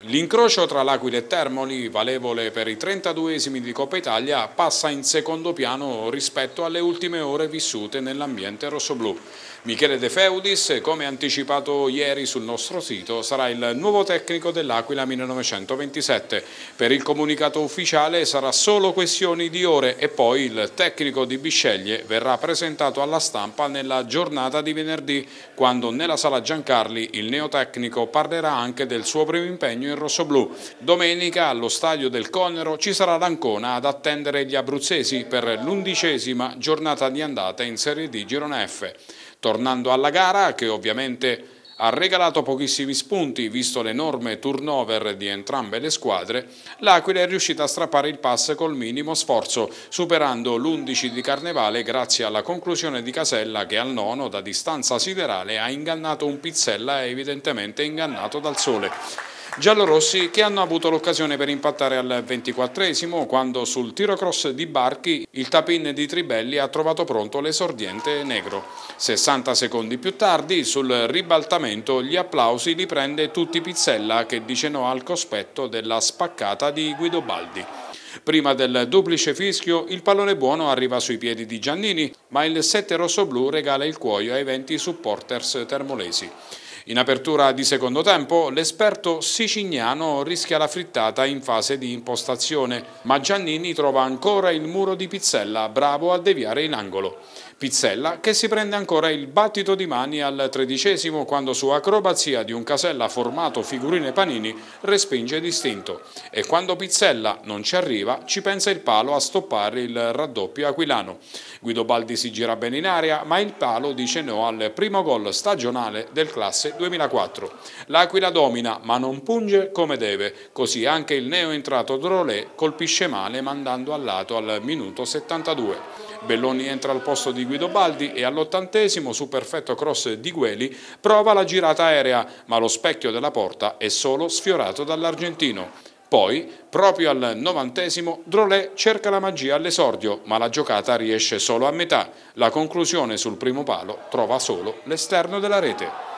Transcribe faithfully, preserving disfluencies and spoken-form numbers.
L'incrocio tra l'Aquila e Termoli, valevole per i trentaduesimi di Coppa Italia, passa in secondo piano rispetto alle ultime ore vissute nell'ambiente rossoblù. Michele De Feudis, come anticipato ieri sul nostro sito, sarà il nuovo tecnico dell'Aquila millenovecentoventisette. Per il comunicato ufficiale sarà solo questione di ore e poi il tecnico di Bisceglie verrà presentato alla stampa nella giornata di venerdì, quando nella sala Giancarli il neotecnico parlerà anche del suo primo impegno in rossoblù. Domenica allo stadio del Conero ci sarà l'Ancona ad attendere gli abruzzesi per l'undicesima giornata di andata in Serie D Girone F. Tornando alla gara, che ovviamente ha regalato pochissimi spunti visto l'enorme turnover di entrambe le squadre, l'Aquila è riuscita a strappare il pass col minimo sforzo, superando l'undici di Carnevale grazie alla conclusione di Casella che al nono da distanza siderale ha ingannato un Pizzella evidentemente ingannato dal sole. Giallorossi che hanno avuto l'occasione per impattare al ventiquattresimo quando sul tiro cross di Barchi il tap-in di Tribelli ha trovato pronto l'esordiente negro. sessanta secondi più tardi sul ribaltamento gli applausi li prende tutti Pizzella che dice no al cospetto della spaccata di Guidobaldi. Prima del duplice fischio il pallone buono arriva sui piedi di Giannini, ma il sette rossoblù regala il cuoio ai venti supporters termolesi. In apertura di secondo tempo l'esperto siciliano rischia la frittata in fase di impostazione, ma Giannini trova ancora il muro di Pizzella, bravo a deviare in angolo. Pizzella che si prende ancora il battito di mani al tredicesimo quando su acrobazia di un Casella formato figurine panini respinge distinto e quando Pizzella non ci arriva ci pensa il palo a stoppare il raddoppio aquilano. Guidobaldi si gira bene in aria ma il palo dice no al primo gol stagionale del classe duemilaquattro. L'Aquila domina ma non punge come deve, così anche il neo entrato Drolet colpisce male mandando al lato al minuto settantadue. Belloni entra al posto di Guidobaldi e all'ottantesimo su perfetto cross di Gueli prova la girata aerea, ma lo specchio della porta è solo sfiorato dall'argentino. Poi, proprio al novantesimo, Drolet cerca la magia all'esordio, ma la giocata riesce solo a metà. La conclusione sul primo palo trova solo l'esterno della rete.